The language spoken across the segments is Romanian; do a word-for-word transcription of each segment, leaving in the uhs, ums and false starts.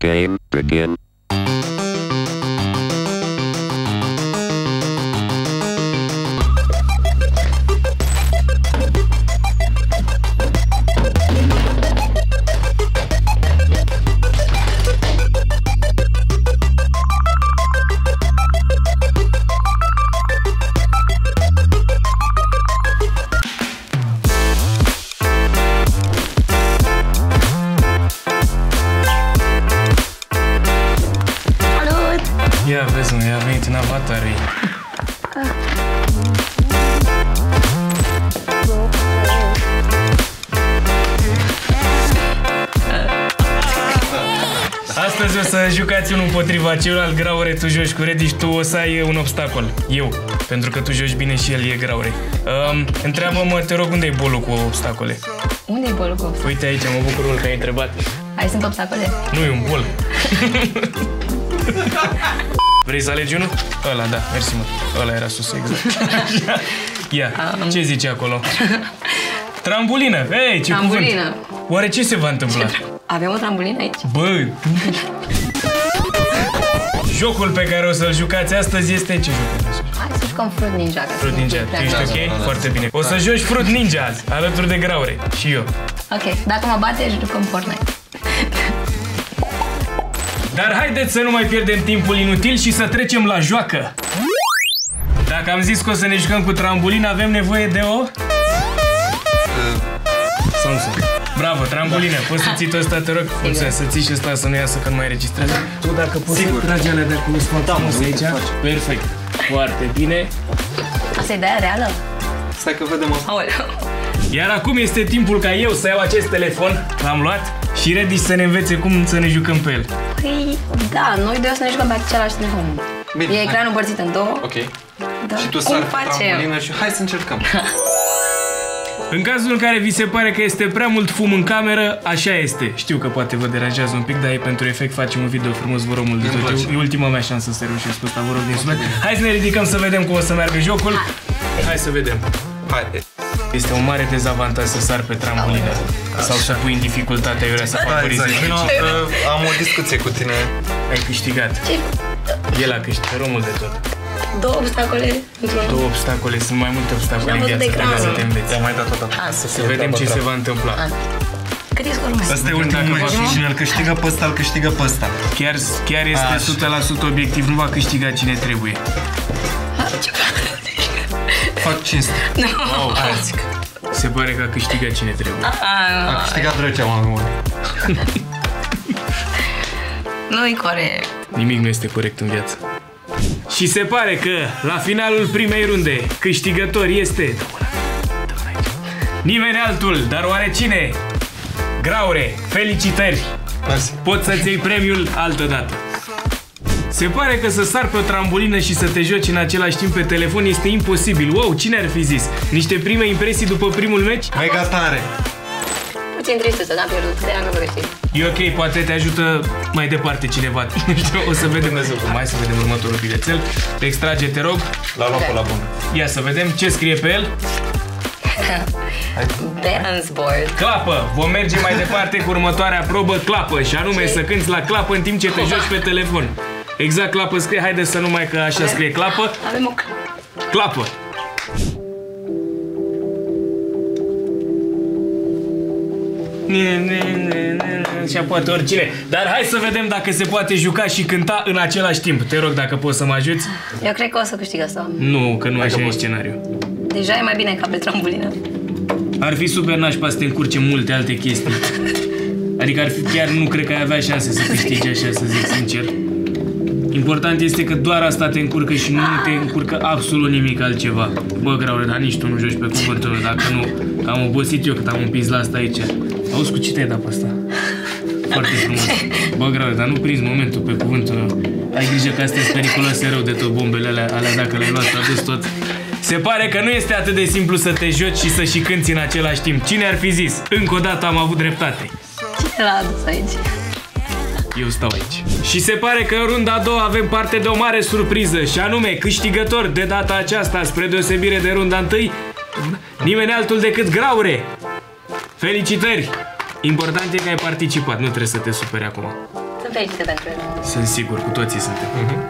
Game begin. Ia vezi, mă, i-a venit în avatarii. Astăzi o să jucați unul împotriva celălalt. Graure, tu joci cu Redi și tu o să ai un obstacol. Eu, pentru că tu joci bine și el e Graure. Um, Întreabă-mă, te rog, unde e bolul cu obstacole? Unde e bolul cu obstacole? Uite aici, mă bucur mult că ai întrebat. Aici sunt obstacole? Nu, e un bol. Vrei să alegi unul? Ăla, da, mersi, mă. Ăla era sus, exact. Ia, um. ce zice acolo? Trambulină! Ei, ce Trambulină. cuvânt! Oare ce se va întâmpla? Avem o trambulină aici? Bă! Jocul pe care o să-l jucați astăzi este... Ce joc? Hai să jucăm Fruit Ninja. Fruit Ninja, tu ești ok? Foarte bine. O să joci Fruit Ninja azi, alături de Graure. Și eu. Ok, dacă mă bate, jucăm Fortnite. Dar haideți să nu mai pierdem timpul inutil și să trecem la joacă. Dacă am zis că o să ne jucăm cu trambulină, avem nevoie de o... Samsung. Bravo, trambulină. Poți să ții tot ăsta, te rog? Mulțumesc, să ții și ăsta să nu iasă când mai registrează. Tu dacă poți să tragi alea de acolo frumos aici. Perfect. Foarte bine. Asta e de aia reală? Stai că vedem asta. Iar acum este timpul ca eu să iau acest telefon. L-am luat și Redi să ne învețe cum să ne jucăm pe el. Păi, da, noi doi o să ne jucăm pe același telefon. Bine, e ecranul împărțit în două. Ok. Da. Și tu cum sari pe facem? trambulină și hai să încercăm. În cazul în care vi se pare că este prea mult fum în cameră, așa este. Știu că poate vă deranjează un pic, dar e pentru efect, facem un video frumos, vă rog mult de tot. E ultima mea șansă să reușesc cu asta, vă rog din suflet. Hai să ne ridicăm să vedem cum o să meargă jocul. Hai să vedem. Hai. Este un mare dezavantaj să sar pe trambulină sau să pui în dificultate, eu vrea să favorizezi. Vino, am o discuție cu tine. Ai câștigat. El a câștigat, romul de tot. Două obstacole într-un. Două obstacole, sunt mai multe obstacole în viață, trebuie să te înveți. Am mai dat tot atât. Să vedem ce se va întâmpla. Cât e scorul meu? Asta e ultimul meci. Cine îl câștigă pe ăsta, îl câștigă pe ăsta. Chiar, chiar este o sută la sută obiectiv, nu va câștiga cine trebuie. Fac cinste. Wow, se pare că a câștigat cine trebuie. A câștigat drăcea, mă. Nu-i corect. Nimic nu este corect în viață. Și se pare că la finalul primei runde câștigător este nimeni altul, dar oare cine? Graure, felicitări! Mersi. Poți să-ți iei premiul altă dată. Se pare că să sar pe o trambulină și să te joci în același timp pe telefon este imposibil. Wow, cine ar fi zis? Niște prime impresii după primul meci? Mega tare! Puțin tristă să n-am pierdut, de-aia nu vreau. E ok, poate te ajută mai departe cineva. O să vedem. Mai să vedem următorul bilețel. Te extrage, te rog. L-a luat pe la bun. Ia să vedem ce scrie pe el. Dance board. Clapă! Vom merge mai departe cu următoarea probă, clapă. Și anume ce? Să cânti la clapă în timp ce te joci pe telefon. Exact, clapă scrie. Haide să nu mai că așa avem, scrie clapă. Avem o clapă. Ne, ne, ne, ne, și poate oricine. Dar hai să vedem dacă se poate juca și cânta în același timp. Te rog dacă poți să mă ajuți. Eu cred că o să câștig asta. Nu, că nu așa e scenariu. Deja e mai bine ca pe trambulină. Ar fi super nașpa să te încurce multe alte chestii. Adică ar fi, chiar nu cred că ai avea șanse să câștigi așa, să zic sincer. Important este că doar asta te încurcă și nu te încurcă absolut nimic altceva. Bă, Graure, dar nici tu nu joci pe cuvântul ăla, dacă nu, am obosit eu cât am împins la asta aici. Auzi cu ce te-ai dat pe asta? Foarte frumos. Bă, Graure, dar nu prinzi momentul pe cuvântul ăla. Ai grijă că astea sunt periculoase rău de tot, bombele alea, alea dacă le-ai luat, s-a dus tot. Se pare că nu este atât de simplu să te joci și să și cânti în același timp. Cine ar fi zis? Încă o dată am avut dreptate. Cine l-a adus aici? Eu stau aici. Și se pare că în runda a doua avem parte de o mare surpriză și anume câștigător de data aceasta, spre deosebire de runda întâi, nimeni altul decât Graure. Felicitări! Important e că ai participat, nu trebuie să te superi acum. fericite pentru ele. Sunt sigur, cu toții suntem.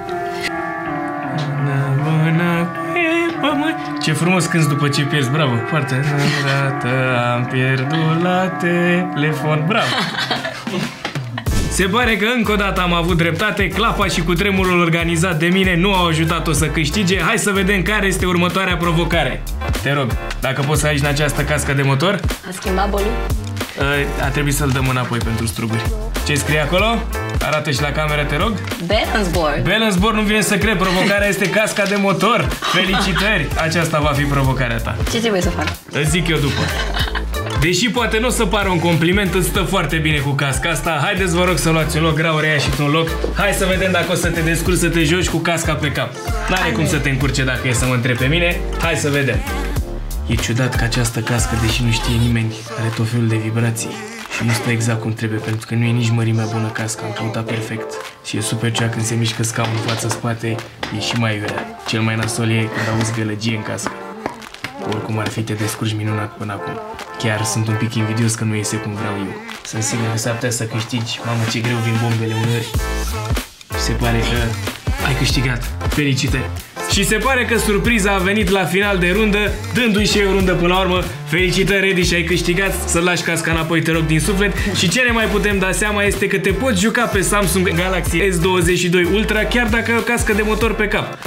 Ce frumos cânti după ce pierzi, bravo, foarte. Am pierdut la telefon, bravo. Se pare că încă o dată am avut dreptate, clapa și cutremurul organizat de mine nu au ajutat-o să câștige. Hai să vedem care este următoarea provocare. Te rog, dacă poți să aici în această cască de motor. A schimbat bolul? A trebuit să-l dăm înapoi pentru struguri. Ce scrie acolo? Arată și la cameră, te rog. Balance board. Balance board, nu vine să cred, provocarea este casca de motor. Felicitări! Aceasta va fi provocarea ta. Ce trebuie să fac? Îți zic eu după. Deși poate nu o să pară un compliment, îți stă foarte bine cu casca asta. Haideți, vă rog, să luați un loc, Raure, ia și tu un loc. Hai să vedem dacă o să te descurci să te joci cu casca pe cap. N-are cum să te încurce dacă e să mă întrebi pe mine. Hai să vedem. E ciudat că această cască, deși nu știe nimeni, are tot felul de vibrații. Și nu stă exact cum trebuie, pentru că nu e nici mărimea bună casca, am căutat perfect. Și e super cea când se mișcă scaunul față-spate, e și mai iurea. Cel mai nasol e când auzi gălăgie în cască. Oricum ar fi, te descurci minunat până acum. Chiar sunt un pic invidios că nu iese cum vreau eu. Sunt sigur că s-ar putea să câștigi. Mamă, ce greu vin bombele uneori. Și se pare că ai câștigat. Felicitări! Și se pare că surpriza a venit la final de rundă, dându-i și eu o rundă până la urmă. Felicitări, Redi, și ai câștigat. Să lași casca înapoi, te rog, din suflet. Și ce ne mai putem da seama este că te poți juca pe Samsung Galaxy S douăzeci și doi Ultra chiar dacă ai o cască de motor pe cap.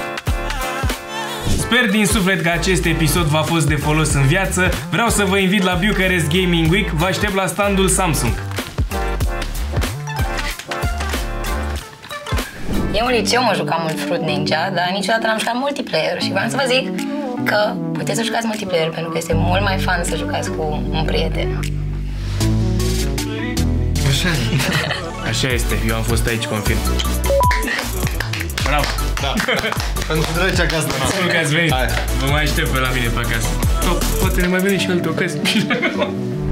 Sper din suflet că acest episod v-a fost de folos în viață. Vreau să vă invit la Bucharest Gaming Week. Vă aștept la standul Samsung. Eu în liceu mă jucam mult Fruit Ninja, dar niciodată n-am jucat multiplayer și vreau să vă zic că puteți să jucați multiplayer pentru că este mult mai fun să jucați cu un prieten. Așa e. Așa este, eu am fost aici, confirm. Bravo! Da. Pentru drăcea casă, da. Spun că ați venit. Vă mai aștept pe la mine pe acasă. Sau poate ne mai vedem și alte ocazii.